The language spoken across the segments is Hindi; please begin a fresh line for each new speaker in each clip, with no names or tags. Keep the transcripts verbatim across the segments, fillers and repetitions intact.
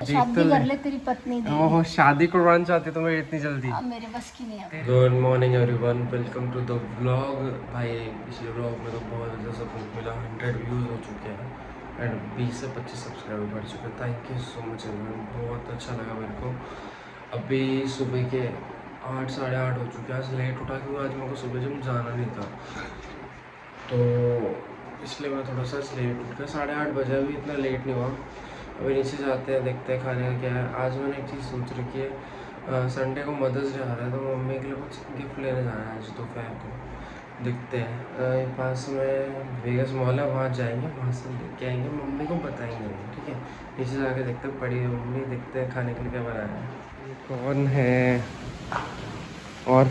शादी कर ले तेरी पत्नी दे।
ओह शादी करवाना चाहती तो मैं इतनी जल्दी?
मेरे बस की नहीं है।
Good morning everyone, welcome to the vlog. भाई पिछले व्लॉग में तो बहुत ज़्यादा सपोर्ट मिला, हंड्रेड व्यूज़ हो चुके हैं एंड बीस से पच्चीस सब्सक्राइबर बढ़ चुके हैं। Thank you so much everyone, बहुत अच्छा लगा मेरे को। अभी सुबह के आठ साढ़े आठ हो चुके हैं। आज लेट उठा क्योंकि आज मेरे को सुबह जिम जाना नहीं था, तो इसलिए मैं थोड़ा सा लेट उठ गया। साढ़े आठ बजे, अभी इतना लेट नहीं हुआ। अभी नीचे जाते हैं, देखते हैं खाने का क्या है। आज मैंने एक चीज़ सोच रखी है, संडे को मदर्स डे आ रहा है तो मम्मी के लिए कुछ गिफ्ट लेने जाना है आज दोपहर को। देखते हैं, पास में वेगस मॉल है, वहाँ जाएंगे, वहाँ से लेके आएंगे, मम्मी को बताएंगे। ठीक है, नीचे जाके देखते हैं, पड़ी है मम्मी, देखते हैं खाने के लिए क्या बनाया है। कौन है और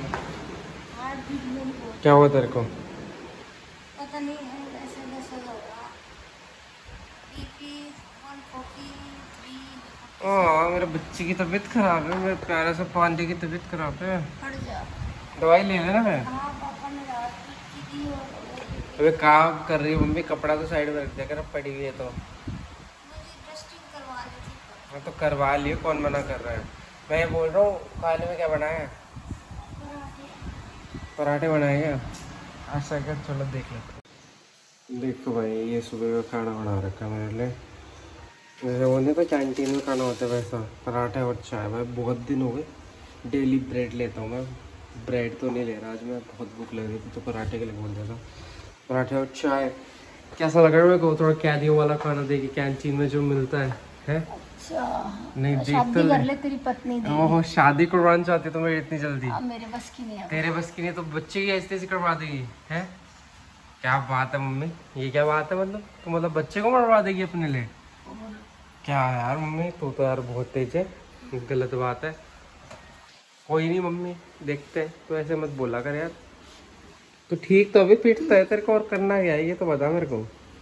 क्या हुआ तेरे को?
पता नहीं है, ऐसा वैसा होगा। BP one forty three.
ओह मेरे बच्चे की तबीयत खराब है, मेरे प्यारे से पांडे की तबीयत खराब है।
हट जा।
दवाई ले लेना। मैं
हाँ पापा ने रात की दी और
अबे काम कर रही है मम्मी, कपड़ा तो साइड में रख दिया कर, अब पड़ी हुई है तो।
मुझे टेस्टिंग करवा ली थी।
मैं तो करवा लियो, कौन मना कर रहा है। मैं ये बोल रहा हूँ, खाने में क्या बनाया है? पराठे बनाए क्या? अच्छा क्या, चलो देख लेते। देखो भाई, ये सुबह का खाना बना रखा है मेरे लिए। जैसे वो नहीं तो कैंटीन में खाना होता है वैसा, पराठे और चाय। भाई बहुत दिन हो गए डेली ब्रेड लेता हूँ मैं, ब्रेड तो नहीं ले रहा आज मैं, बहुत भूख लग रही थी तो पराठे के लिए बोल दिया था। पराठे और चाय कैसा लग रहा है मेरे को? थोड़ा कैदियों वाला खाना देखिए, कैंटीन में जो मिलता है, है?
अच्छा
नहीं देख
शादी
तो
कर ले तेरी पत्नी दे।
ओह शादी करवाना चाहती तो मैं इतनी जल्दी?
मेरे बस की नहीं है।
तेरे बस की नहीं तो बच्चे की ऐसे ऐसे करवा देगी, है? क्या बात है मम्मी, ये क्या बात है? मतलब तो मतलब बच्चे को मरवा देगी अपने लिए? क्या यार मम्मी, तू तो यार बहुत तेज है, गलत बात है। कोई नहीं मम्मी, देखते हैं, तो ऐसे मत बोला कर यार। तो ठीक तो अभी पीटता है तेरे को, और करना क्या है ये तो बता मेरे को।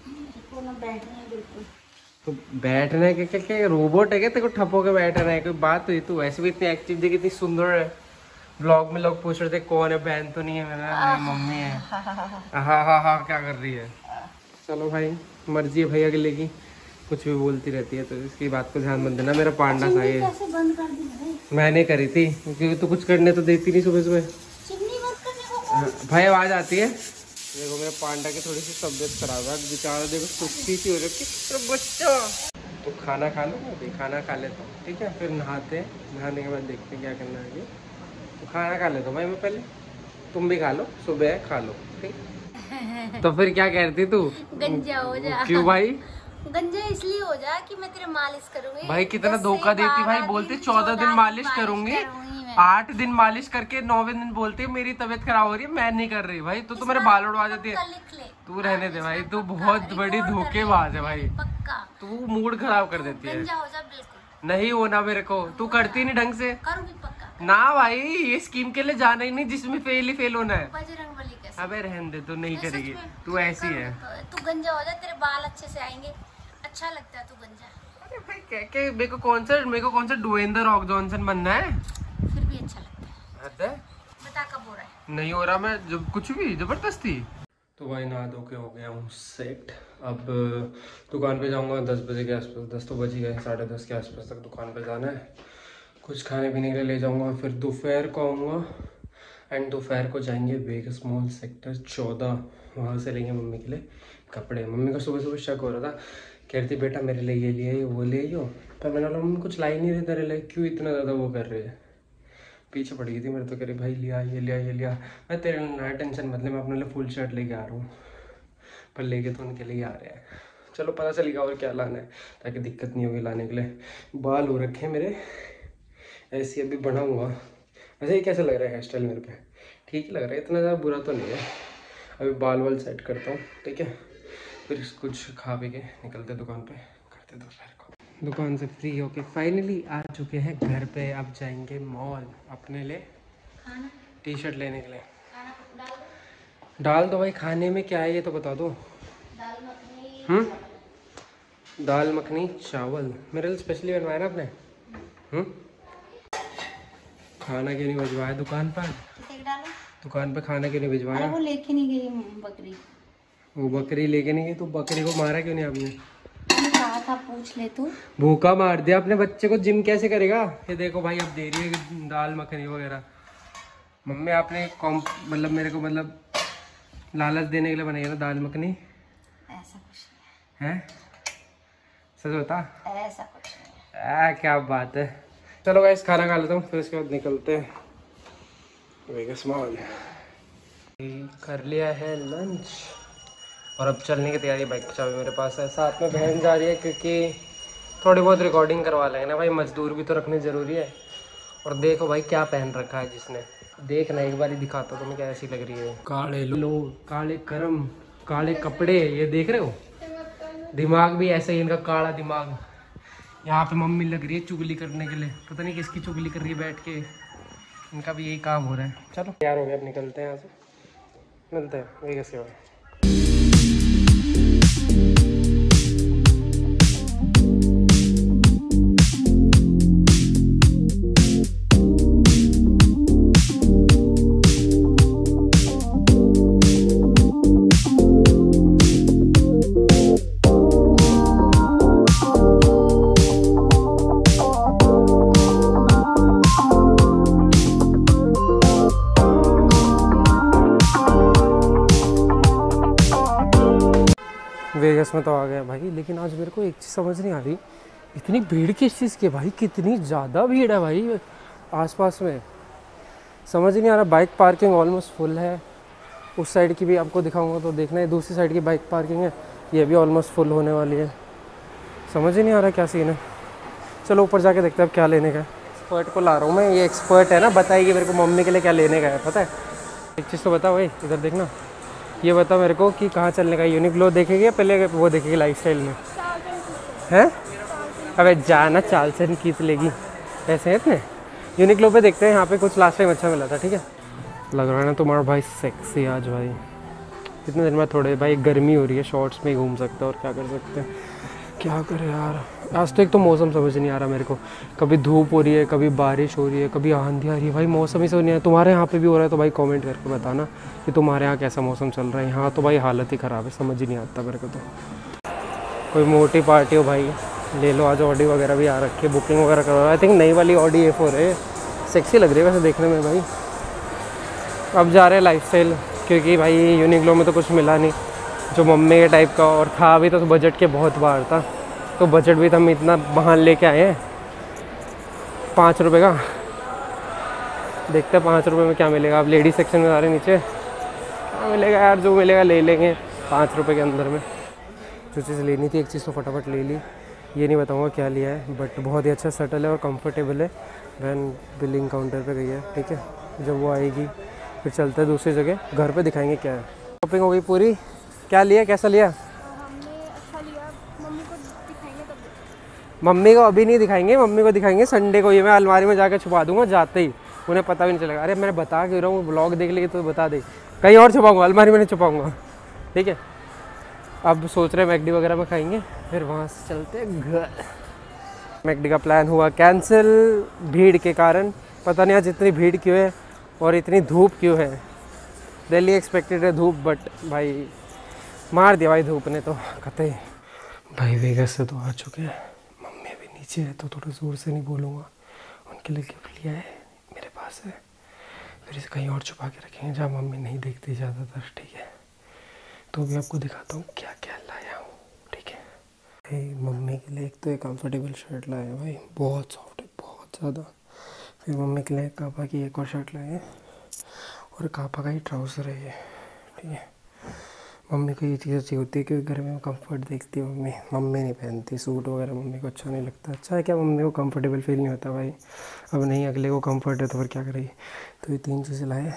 बैठना है बिल्कुल।
तो बैठने के क्या क्या रोबोट है क्या तेरे को ठप्पो के बैठना है? कोई बात हुई? तू वैसे भी इतनी एक्टिव थी, कितनी सुंदर है। ब्लॉग में लोग पूछ रहे थे कौन है, बहन तो नहीं है मेरा, मेरी मम्मी है। हाँ हाँ हाँ क्या कर रही है? चलो भाई, मर्जी है भैया के लिए की, कुछ भी बोलती रहती है तो इसकी बात को ध्यान मत देना। मेरा पांडा सा है।
कैसे बंद कर दी भाई?
मैंने करी थी क्योंकि तू कुछ करने तो देती नहीं सुबह सुबह।
चिमनी बंद करने को
भाई आवाज आती है। देखो मेरे पांडा की थोड़ी सी तबीयत खराब है बेचारा, देखो सुस्ती सी हो रखी है बच्चा। तो खाना खा लो, अभी खाना खा लेता हूँ, ठीक है? फिर नहाते हैं, नहाने के बाद देखते हैं क्या करना है आगे। तो खाना खा लेता हूँ भाई मैं पहले, तुम भी खा लो, सुबह है खा लो, ठीक? तो फिर क्या कह रही थी तू?
गंजा हो जा।
क्यों भाई?
गंजा इसलिए हो जा कि मैं तेरे मालिश करूंगी।
भाई कितना धोखा देती भाई, बोलते चौदह दिन मालिश करूंगी, आठ दिन मालिश करके नौवे दिन बोलती है मेरी तबीयत खराब हो रही है, मैं नहीं कर रही। भाई तू तो मेरे बाल उड़वा देती है। तू रहने दे भाई, तू बहुत बड़ी धोखेबाज है भाई, तू मूड खराब कर देती है। नहीं होना मेरे को, तू करती नहीं ढंग से ना भाई, ये स्कीम के लिए जाना ही नहीं जिसमें फेल ही फेल होना है। अबे रहने दे, तू नहीं करेगी, तू ऐसी है।
तू गंजा हो जा, तेरे बाल अच्छे से आएंगे, अच्छा लगता है तू गंजा।
अरे भाई क्या क्या, मेरे को कौन सा मेरे को कौन सा ड्वेन द रॉक जॉनसन बनना है?
फिर भी अच्छा लगता है। बता कब हो रहा है?
नहीं हो रहा, मैं जब कुछ भी जबरदस्ती। तो भाई नहा धो के हो गया हूँ सेट। अब दुकान पे जाऊँगा दस बजे के आसपास, दस तो बज ही गए, साढ़े दस के आसपास तक दुकान पे जाना है। कुछ खाने पीने के लिए ले जाऊँगा, फिर दोपहर को आऊँगा एंड दोपहर को जाएंगे वेगस मॉल सेक्टर चौदह, वहाँ से लेंगे मम्मी के लिए कपड़े। मम्मी को सुबह सुबह शक हो रहा था, कह रही थी बेटा मेरे लिए ये लिए वो ले आइयो, पर मैंने बोला मम्मी कुछ लाई नहीं रही तेरे लिए, क्यों इतना ज़्यादा वो कर रही है? पीछे पड़ गई थी मेरे, तो कह रही भाई लिया ये लिया ये लिया। मैं तेरे नया टेंशन मतलब मैं अपने लिए फुल शर्ट लेके आ रहा हूँ, पर लेके तो उनके लिए आ रहे हैं। चलो पता चलेगा और क्या लाना है, ताकि दिक्कत नहीं होगी लाने के लिए। बाल हो रखे हैं मेरे ऐसे, अभी बढ़ाऊँगा। वैसे ही कैसा लग रहा है हेयर स्टाइल मेरे पे? ठीक ही लग रहा है, इतना ज़्यादा बुरा तो नहीं है। अभी बाल वाल सेट करता हूँ, ठीक है? फिर कुछ खा पी के निकलते दुकान पे, करते दोपहर को। दुकान से फ्री होके फाइनली आ चुके हैं घर पे। अब जाएंगे मॉल अपने लिए टी शर्ट लेने के लिए। डाल, डाल दो भाई। खाने में क्या है ये तो बता दो।
दाल मखनी।
हम्म दाल मखनी चावल मेरे लिए स्पेशली बनवाया ना आपने? हम्म खाना क्यों नहीं भिजवाया दुकान पर? दुकान पे खाना क्यों नहीं भिजवाया?
वो लेके नहीं गई बकरी।
वो बकरी लेके नहीं गई तो बकरी को मारा क्यों नहीं आपने?
कहा था था, पूछ ले तू।
भूखा मार दिया अपने बच्चे को, जिम कैसे करेगा। ये देखो भाई, अब दे रही है दाल मखनी वगैरह। मम्मी आपने कॉम्प मतलब मेरे को मतलब लालच देने के लिए बनाई है ना दाल मखनी।
ऐसा कुछ नहीं
है, सच बता।
ऐसा कुछ नहीं है।
आ, क्या बात है। चलो गाइस खाना खा लेता हूँ, फिर उसके बाद निकलते हैं। कर लिया है लंच और अब चलने की तैयारी। बाइक की चाबी मेरे पास है, साथ में बहन जा रही है क्योंकि थोड़ी बहुत रिकॉर्डिंग करवा लेंगे ना भाई, मजदूर भी तो रखने ज़रूरी है। और देखो भाई क्या पहन रखा है जिसने, देखना एक बार ही दिखाता तुम्हें क्या ऐसी लग रही है। काले लो काले करम काले कपड़े, ये देख रहे हो। दिमाग भी ऐसा ही इनका, काला दिमाग। यहाँ पे मम्मी लग रही है चुगली करने के लिए, पता नहीं किसकी चुगली कर रही है बैठ के। इनका भी यही काम हो रहा है। चलो तैयार हो गया, अब निकलते हैं यहाँ से, मिलते हैं वही कैसे हो। वेगस में तो आ गया भाई, लेकिन आज मेरे को एक चीज़ समझ नहीं आ रही, इतनी भीड़ किस चीज़ की है भाई। कितनी ज़्यादा भीड़ है भाई आसपास में, समझ नहीं आ रहा। बाइक पार्किंग ऑलमोस्ट फुल है। उस साइड की भी आपको दिखाऊंगा तो देखना है, दूसरी साइड की बाइक पार्किंग है, ये भी ऑलमोस्ट फुल होने वाली है। समझ ही नहीं आ रहा क्या सीन है। चलो ऊपर जाके देखते हैं अब क्या लेने का है। एक्सपर्ट को ला रहा हूँ मैं, ये एक्सपर्ट है ना, बताएगी मेरे को मम्मी के लिए क्या लेने का है। पता है एक चीज़ तो बता भाई, इधर देखना, ये बता मेरे को कि कहाँ चलने का। यूनिक्लो देखेगी या पहले वो देखेगी लाइफस्टाइल में है। अबे जाना चाल से खींच लेगी, ऐसे हैं इतने। यूनिक्लो पे देखते हैं, यहाँ पे कुछ लास्ट टाइम अच्छा मिला था। ठीक है, लग रहा है ना तुम्हारा भाई सेक्सी आज भाई। इतने दिन बाद थोड़े भाई गर्मी हो रही है, शॉर्ट्स में ही घूम सकते हैं और क्या कर सकते हैं। क्या करें यार, आज तो एक तो मौसम समझ नहीं आ रहा मेरे को, कभी धूप हो रही है, कभी बारिश हो रही है, कभी आंधी आ रही है भाई, मौसम ही समझ नहीं आ रहा। तुम्हारे यहाँ पे भी हो रहा है तो भाई कमेंट करके बताना कि तुम्हारे यहाँ कैसा मौसम चल रहा है। यहाँ तो भाई हालत ही ख़राब है, समझ ही नहीं आता मेरे को तो। कोई मोटी पार्टी हो भाई ले लो, आज ऑडी वगैरह भी आ रखी है, बुकिंग वगैरह करो। आई थिंक नई वाली ऑडी ए फोर है, सेक्सी लग रही है वैसे देखने में भाई। अब जा रहे हैं लाइफस्टाइल, क्योंकि भाई यूनिक्लो में तो कुछ मिला नहीं जो मम्मी के टाइप का, और था भी तो बजट के बहुत बाहर था, तो बजट भी तो हम इतना बहान लेके आए हैं पाँच रुपये का। देखते हैं पाँच रुपये में क्या मिलेगा। अब लेडीज सेक्शन में आ रहे नीचे, क्या मिलेगा यार, जो मिलेगा ले लेंगे पाँच रुपये के अंदर में। जो चीज़ लेनी थी एक चीज़ तो फटाफट ले ली, ये नहीं बताऊँगा क्या लिया है, बट बहुत ही अच्छा सटल है और कंफर्टेबल है। वैन बिलिंग काउंटर पे गई है, ठीक है, जब वो आएगी फिर चलते हैं दूसरी जगह, घर पे दिखाएंगे क्या है। शॉपिंग हो गई पूरी, क्या लिया, कैसा लिया?
हमने अच्छा लिया, मम्मी को दिखाएंगे तब।
मम्मी को अभी नहीं दिखाएंगे, मम्मी को दिखाएंगे संडे को। ये मैं अलमारी में जाकर छुपा दूंगा जाते ही, उन्हें पता भी नहीं चलेगा। अरे मैं बता क्यों रहा हूँ, ब्लॉग देख लेगी तो बता दे, कहीं और छुपाऊंगा, अलमारी में नहीं छुपाऊंगा। ठीक है, अब सोच रहे हैं मैकडी वगैरह में खाएंगे, फिर वहाँ से चलते हैं घर। मैकडी का प्लान हुआ कैंसिल भीड़ के कारण। पता नहीं आज इतनी भीड़ क्यों है और इतनी धूप क्यों है। दिल्ली एक्सपेक्टेड है धूप, बट भाई मार दिया भाई धूप ने तो कतई। भाई वेगस से तो आ चुके हैं, मम्मी अभी नीचे है तो थोड़ा ज़ोर से नहीं बोलूँगा। उनके लिए गिफ्ट लिया है, मेरे पास है, फिर इसे कहीं और छुपा के रखेंगे जहाँ मम्मी नहीं देखती ज़्यादातर। ठीक है, तो भी आपको दिखाता हूँ क्या क्या लाया हूँ। ठीक है भाई, मम्मी के लिए एक तो एक कंफर्टेबल शर्ट लाए हैं भाई, बहुत सॉफ्ट है, बहुत ज़्यादा। फिर मम्मी के लिए कापा की एक और शर्ट लाए हैं और कापा का ही ट्राउज़र है ये। ठीक है, मम्मी को ये चीज़ अच्छी होती है क्योंकि घर में कंफर्ट देखती है मम्मी। मम्मी नहीं पहनती सूट वगैरह, मम्मी को अच्छा नहीं लगता। अच्छा है क्या, मम्मी को कंफर्टेबल फील नहीं होता भाई। अब नहीं अगले को कंफर्ट है तो फिर क्या करेगी। तो ये तीन चीज़ें लाए,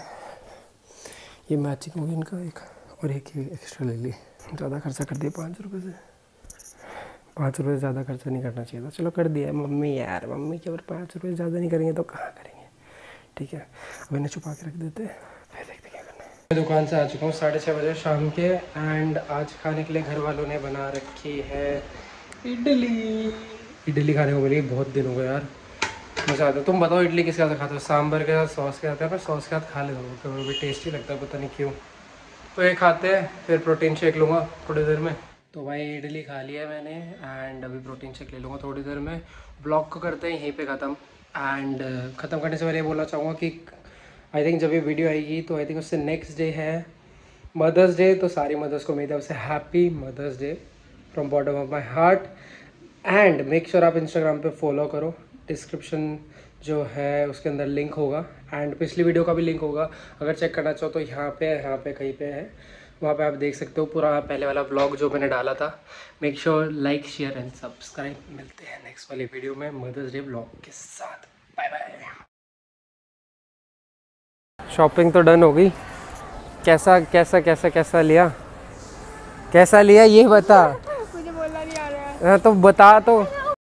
ये मैचिंग होगी इनका एक, और एक ही एक्स्ट्रा ले ली। ज़्यादा खर्चा कर दिया पाँच रुपये से, पाँच रुपये से ज़्यादा खर्चा नहीं करना चाहिए था, चलो कर दिया है। मम्मी यार, मम्मी के ऊपर पाँच रुपये ज़्यादा नहीं करेंगे तो कहाँ करेंगे। ठीक है, अब इन्हें छुपा के रख देते हैं, फिर देखते क्या करना है। मैं दुकान से आ चुका हूँ साढ़े छः बजे शाम के, एंड आज खाने के लिए घर वालों ने बना रखी है इडली। इडली खाने को मिली, बहुत दिन हो गए यार, मज़ा आता है। तुम बताओ इडली किसके साथ खाते हो? सांभर के साथ, सॉस के साथ है, पर सॉस के साथ खा लेता हूँ कभी भी, टेस्टी लगता है, पता नहीं क्यों। तो ये खाते हैं, फिर प्रोटीन शेक लूँगा थोड़ी देर में, तो भाई इडली खा लिया मैंने एंड अभी प्रोटीन शेक ले लूँगा थोड़ी देर में। ब्लॉग को करते हैं यहीं पे ख़त्म। एंड ख़त्म करने से पहले ये बोलना चाहूँगा कि आई थिंक जब ये वीडियो आएगी तो आई थिंक उससे नेक्स्ट डे है मदर्स डे। तो सारी मदर्स को मेरी तरफ से happy mother's day from bottom of my heart. And make sure आप इंस्टाग्राम पे फॉलो करो, डिस्क्रिप्शन जो है उसके अंदर लिंक होगा एंड पिछली वीडियो का भी लिंक होगा। अगर चेक करना चाहो तो यहाँ पे यहाँ पे कहीं पे है, वहाँ पे आप देख सकते हो पूरा पहले वाला ब्लॉग जो मैंने डाला था। Make sure like share and subscribe. मिलते हैं नेक्स्ट वाली वीडियो में मदर्स डे ब्लॉग के साथ। Bye bye. शॉपिंग तो डन हो गई। कैसा कैसा कैसा कैसा लिया कैसा लिया ये बता।
मुझे बोलना नहीं आ रहा है।
हाँ तो बता तो।